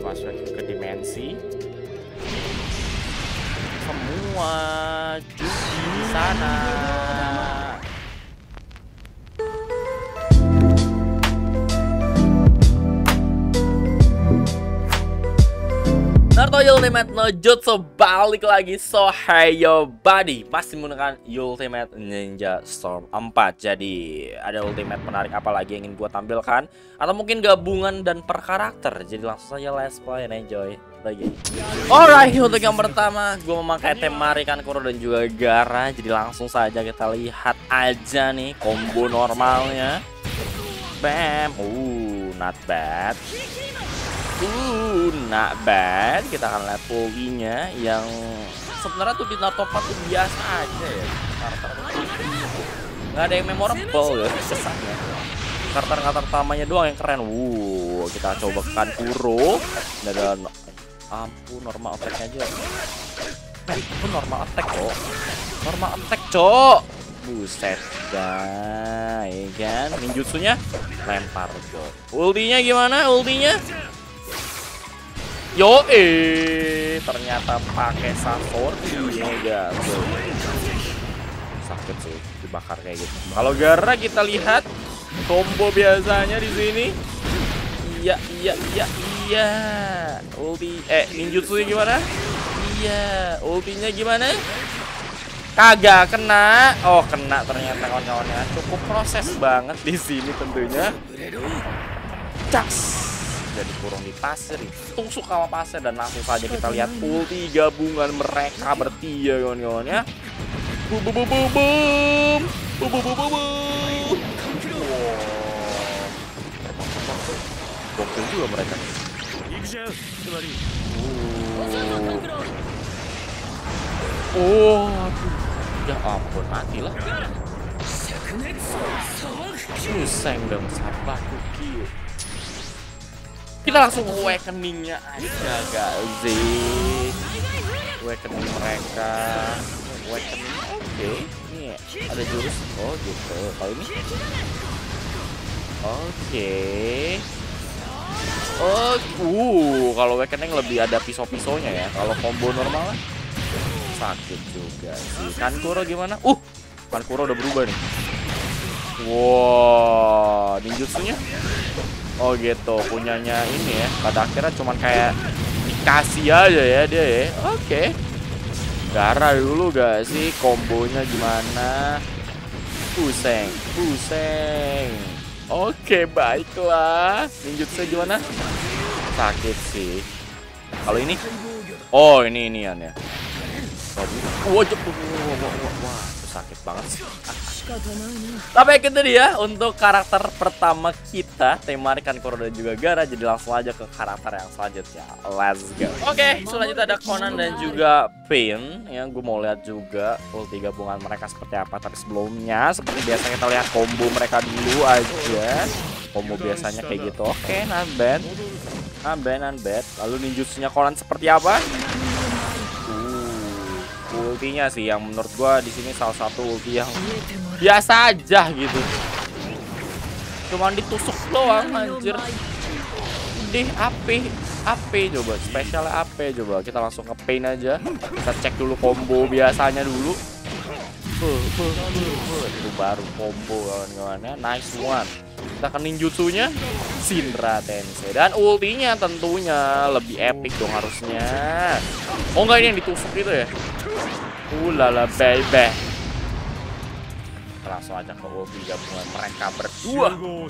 dimasukin ke dimensi. Semua judi di sana. Naruto Ultimate no Jutsu balik lagi. So hey yo buddy, masih menggunakan Ultimate Ninja Storm 4. Jadi ada ultimate menarik apa lagi yang ingin gua tampilkan, atau mungkin gabungan dan per karakter. Jadi langsung saja let's play and enjoy lagi. Alright, untuk yang pertama gua memakai Temari, Kankuro dan juga Gaara. Jadi langsung saja kita lihat aja nih combo normalnya. Bam, not bad. Not bad. Kita akan lihat Powi-nya yang sebenarnya tuh di Naruto 4 tuh biasa aja ya. Nggak ada yang memorable ya kesannya. Karakter utamanya doang yang keren. Kita coba ke Kankuro. Dan ampun, normal attack aja. Itu normal attack kok. Normal attack, cok. Buset dah, ya kan? Ninjutsunya lempar, cok. Ultinya gimana? Ultinya? Yo, ternyata pakai Sasori ya guys. Sakit sih dibakar kayak gitu. Kalau Gaara kita lihat combo biasanya di sini. Iya. Ulti ninjutsunya gimana? Iya, ultinya gimana? Kagak kena. Oh, kena ternyata kawan-kawannya. Cukup proses banget di sini tentunya. Cas. Jadi kurung di pasir, tusuk sama pasir, dan langsung saja kita lihat ulti gabungan mereka bertiga kawan-kawan ya. Boom. Gokil juga mereka. Aduh. Ya ampun, matilah. Suseng dong sabar kill. Kita langsung awakening-nya aja guys. Awakening mereka. Awakening, oke. Ini ada jurus. Oh gitu. Kalau ini kalau awakening lebih ada pisau-pisaunya ya. Kalau combo normal sakit juga sih. Kankuro gimana? Kankuro udah berubah nih. Ninjutsunya oh gitu, punyanya ini ya. Pada akhirnya cuman kayak dikasih aja ya dia ya. Oke. Gaara dulu gak sih kombonya gimana? Pusing. Oke, baiklah. Ninjutsu gimana? Sakit sih. Kalau ini? Oh, inian ya. Wah, sakit banget sih. Tapi itu dia untuk karakter pertama kita, Temari, Kankuro dan juga Gaara. Jadi langsung aja ke karakter yang selanjutnya. Let's go. Oke, selanjutnya ada Conan dan juga Pain. Yang gue mau lihat juga ulti gabungan mereka seperti apa. Tapi sebelumnya, seperti biasa kita lihat combo mereka dulu aja. Combo biasanya kayak gitu. Oke, not bad. Lalu ninjutsunya Conan seperti apa? Ultinya sih yang menurut gua di sini salah satu ulti yang biasa aja gitu. Cuman ditusuk doang anjir. AP coba, spesialnya AP coba. Kita langsung ke Pain aja. Kita cek dulu combo biasanya dulu. Itu baru combo kawan-kawannya. Nice one. Kita ke ninjutsunya Shinra Tensei. Dan ultinya tentunya lebih epic dong harusnya. Oh enggak, ini yang ditusuk itu ya. Lala baby. Langsung aja ke ulti gabungan mereka berdua.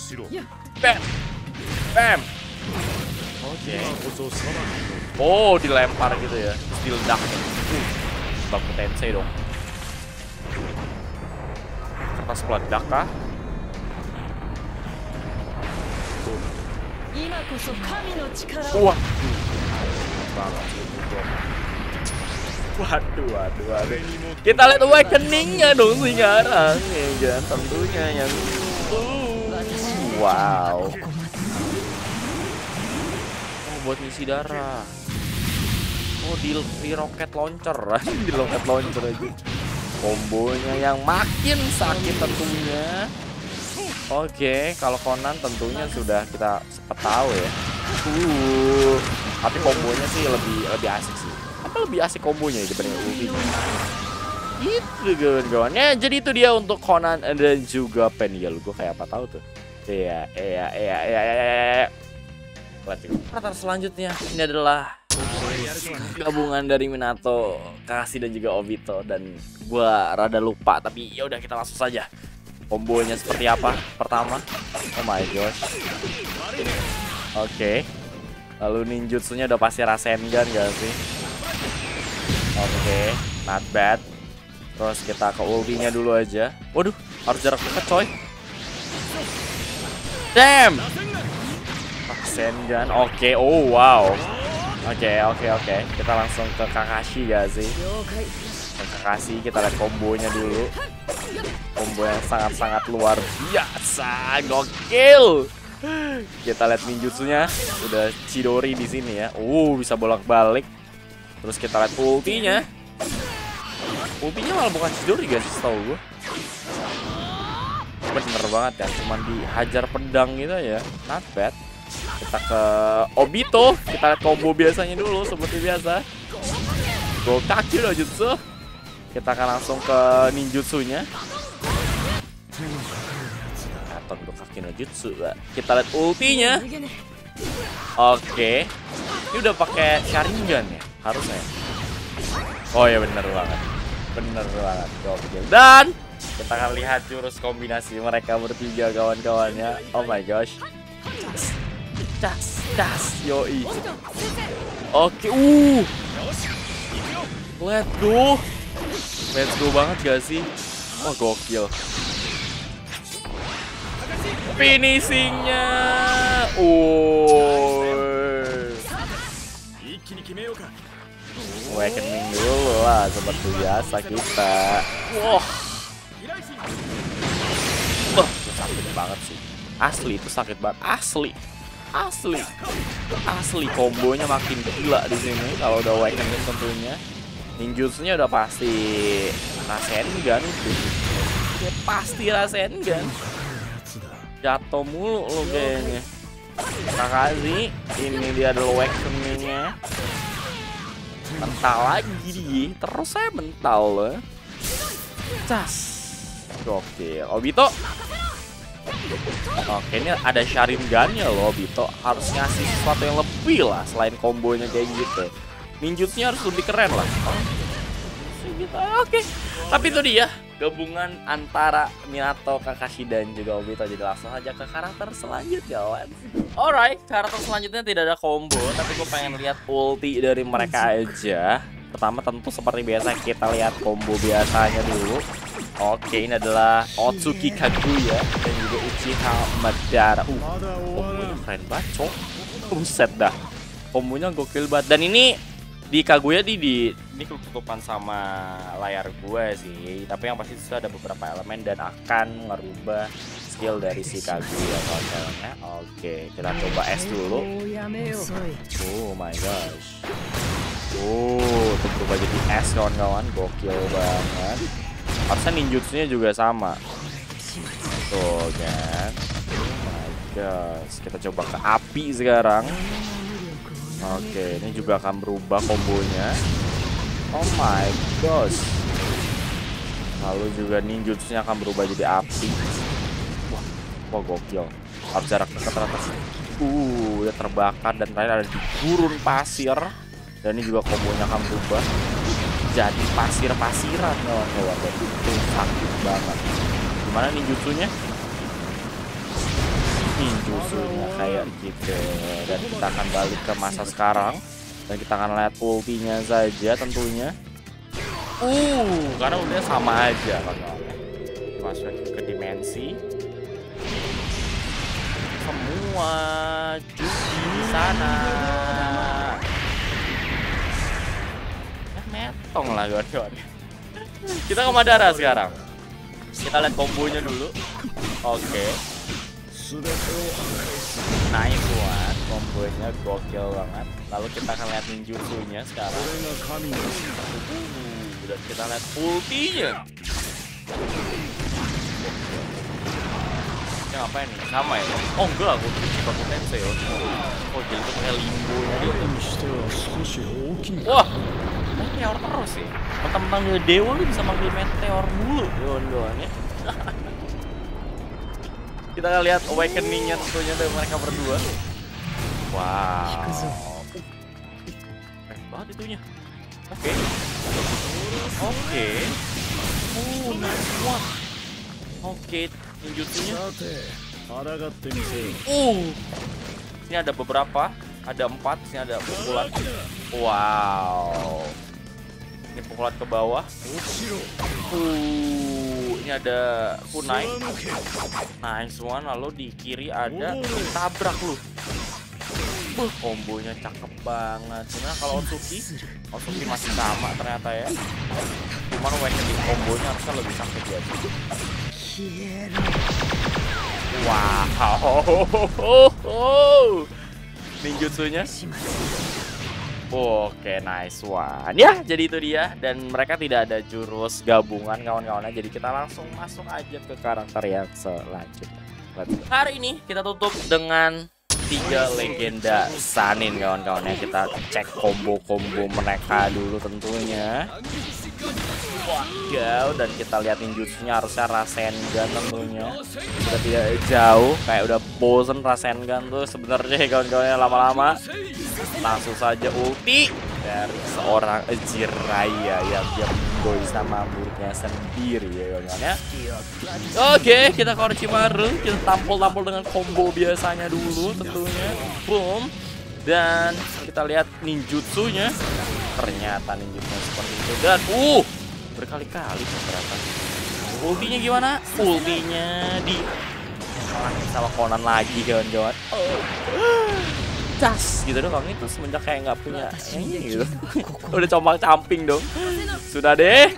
Bam. Oke. Oh, dilempar gitu ya. Steel duck. Baku Tensei dong. Kertas peledak kah? Wah. Waduh. Kita lihat awakening-nya dong sekarang ya kan, tentunya yang wow. Buat ngisi darah. Di roket launcher. Di roket launcher aja. Kombonya yang makin sakit tentunya. Oke, kalau Conan tentunya sudah kita sempat tahu ya. Tapi kombonya sih lebih asik sih. Apa lebih asik kombonya ya dibanding ultinya? Itu kawan-kawan. Ya, jadi itu dia untuk Conan dan juga Peniel. Gue kayak apa tahu tuh. Iya. Karakter selanjutnya ini adalah gabungan dari Minato, Kakashi dan juga Obito, dan gua rada lupa, tapi ya udah kita langsung saja. Kombonya seperti apa? Pertama, oh my gosh. Oke. Lalu ninjutsunya udah pasti Rasengan gak sih? Oke, not bad. Terus kita ke ultinya dulu aja. Waduh, harus jarak dekat coy. Damn. Rasengan, oke, oh wow. Oke. Kita langsung ke Kakashi gak sih? Ke Kakashi, kita lihat kombonya dulu. Combo yang sangat-sangat luar biasa, gokil. Kita lihat ninjutsunya, udah Chidori di sini ya. Bisa bolak-balik. Terus kita lihat ultinya. Ultinya malah bukan Chidori gak sih, setahu gue. Bener banget ya, cuman dihajar pedang gitu ya. Not bad. Kita ke Obito, kita lihat combo biasanya dulu seperti biasa. Gokaki no jutsu. Kita akan langsung ke ninjutsunya. Atau Gokaki no jutsu. Kita lihat ultinya. Oke. Ini udah pakai Sharingan ya, harusnya. Oh ya bener banget. Gokil. Dan kita akan lihat jurus kombinasi mereka bertiga kawan-kawannya. Oh my gosh. Das, yoi. Oke, let's go banget gak sih? Oh gokil. Finishingnya, awakening dulu lah seperti biasa kita. Sakit banget sih. Asli itu sakit banget, asli kombonya makin gila di sini kalau udah awakening tentunya. Ninjutsunya udah pasti Rasengan itu. Ya pasti Rasengan. Jatuh mulu lo kayaknya. Kakashi, ini dia adalah awakeningnya. Mental lagi dia, terus saya mental loh. Cas. Gokil. Obito. Oke, ini ada Sharingan-nya loh, Obito. Harus ngasih sesuatu yang lebih lah selain kombonya kayak gitu. Ninjutsunya harus lebih keren lah. Oke. Tapi itu dia gabungan antara Minato, Kakashi dan juga Obito. Jadi langsung aja ke karakter selanjutnya, kawan. Alright, karakter selanjutnya tidak ada combo, tapi gue pengen lihat ulti dari mereka aja. Pertama tentu seperti biasa kita lihat combo biasanya dulu. Oke, ini adalah Otsuki Kaguya dan juga Uchiha Madara. Kombonya keren banget, cok. Buset dah. Kombonya gokil banget. Dan ini di Kaguya ini ketutupan sama layar gue sih. Tapi yang pasti ada beberapa elemen dan akan merubah skill dari si Kaguya kawan-kawannya. Oke, kita coba S dulu. Oh my gosh. Itu berubah jadi S kawan-kawan. Gokil banget. Harusnya ninjutsunya juga sama. Tuh kan. Oh my gosh. Kita coba ke api sekarang. Oke, ini juga akan berubah kombonya. Oh my gosh. Lalu juga ninjutsunya akan berubah jadi api. Wah gokil. Harus jarak dekat atas. Udah terbakar dan terakhir ada di gurun pasir. Dan ini juga kombonya akan berubah jadi pasir-pasiran kawan-kawan. Itu sakit banget. Gimana ninjutsunya? Ninjutsunya kayak gitu. Dan kita akan balik ke masa sekarang. Dan kita akan lihat ultinya saja tentunya. Karena udah sama aja kawan-kawan. Masukin ke dimensi. Semua di sana. Metong lah kawan-kawan. Kita ke Madara sekarang. Kita lihat kombonya dulu. Oke. Nice one. Kombonya gokil banget. Lalu kita akan lihat ninjutsunya sekarang. Dan kita lihat ultinya. Ini ngapain nih? Sama ya? Oh enggak, aku Chibaku Tensei. Oh jadi itu pakai limbo-nya gitu. Wah, meteor terus sih. Mentang-mentang dia dewa lu bisa manggil meteor mulu, kawan-kawan ya. Kita lihat awakening-nya tentunya dari mereka berdua. Wow. Keren banget itunya. Oke. Nice one. Oke, ninjutsunya. Ini ada beberapa, ada 4, sini ada pukulan. Wow. Ini pukulan ke bawah. Ini ada kunai. Nice one. Lalu di kiri ada tabrak lu. Kombonya cakep banget. Sebenarnya kalau Otsuki masih sama ternyata ya. Cuman awakening kombonya harusnya lebih sakit ya. Wow. Ninjutsunya. Oke, nice one. Ya, jadi itu dia. Dan mereka tidak ada jurus gabungan kawan-kawannya. Jadi kita langsung masuk aja ke karakter yang selanjutnya. Hari ini kita tutup dengan 3 legenda Sannin kawan-kawannya. Kita cek combo-combo mereka dulu tentunya. Wow, dan kita lihat ninjutsunya harusnya Rasengan tentunya. Sudah tidak jauh, kayak udah bosen Rasengan tuh sebenarnya kawan-kawannya lama-lama. Langsung saja ulti dari seorang Jiraiya yang dia boy sama muridnya sendiri ya kawan-kawannya. Oke, kita ke Orochimaru, kita tampol-tampol dengan combo biasanya dulu tentunya. Boom. Dan kita lihat ninjutsunya. Ternyata ninjutsunya seperti itu dan berkali-kali ternyata. Ultinya gimana? Ultinya di sama Conan lagi kawan-kawan. Cas gitu dong, itu semenjak kayak nggak punya ini gitu. Udah compang-camping dong. Sudah deh.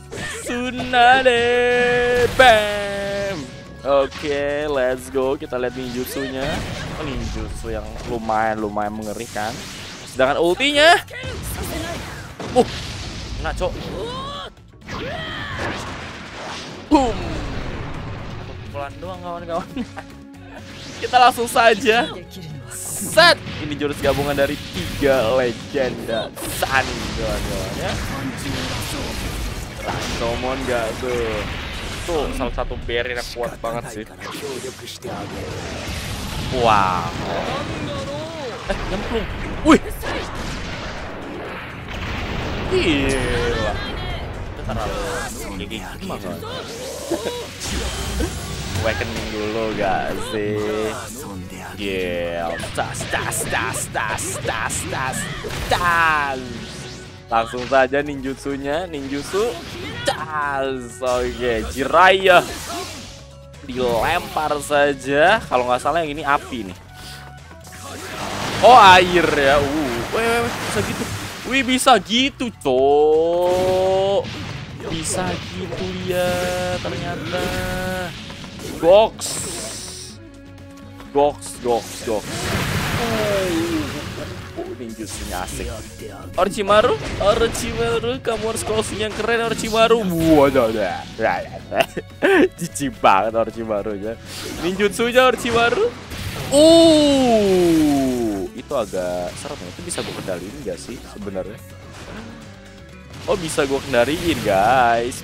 Bam. Oke, let's go. Kita lihat ninjutsunya. Ninjutsu yang lumayan mengerikan. Sedangkan ultinya kena cok. Boom. Pukulan doang kawan-kawan. Kita langsung saja set. Ini jurus gabungan dari 3 legenda Sannin kawan-kawan ya. Rashomon gak tuh. Tuh salah satu barrier yang kuat banget sih. Wow. Nyemplung. Wih. Gila. Itu terlalu gigi banget. Awakening dulu gak sih? Gila. Tas. Langsung saja ninjutsunya. Ninjutsu. Tas. Oke, Jiraiya. Dilempar saja. Kalau nggak salah yang ini api nih. Oh, air ya. Bisa gitu. Wih, bisa gitu, cok. Bisa gitu ya, ternyata. Goks. Ninjutsunya asik. Orochimaru, kamu harus closing yang keren Orochimaru. Waduh. Jijik banget Orochimaru nya. Ninjutsunya Orochimaru. Itu agak serem ya. Itu bisa gue kendaliin gak sih sebenarnya? Oh, bisa gue kendaliin guys.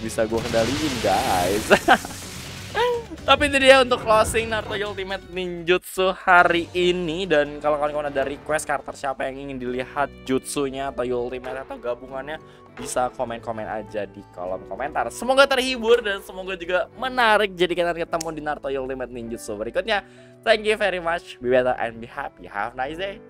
Tapi itu dia untuk closing Naruto Ultimate Ninjutsu hari ini. Dan kalau kalian ada request karakter siapa yang ingin dilihat jutsunya atau ultimate atau gabungannya, bisa komen-komen aja di kolom komentar. Semoga terhibur dan semoga juga menarik. Jadi kita ketemu di Naruto Ultimate Ninjutsu berikutnya. Thank you very much. Be better and be happy. Have a nice day.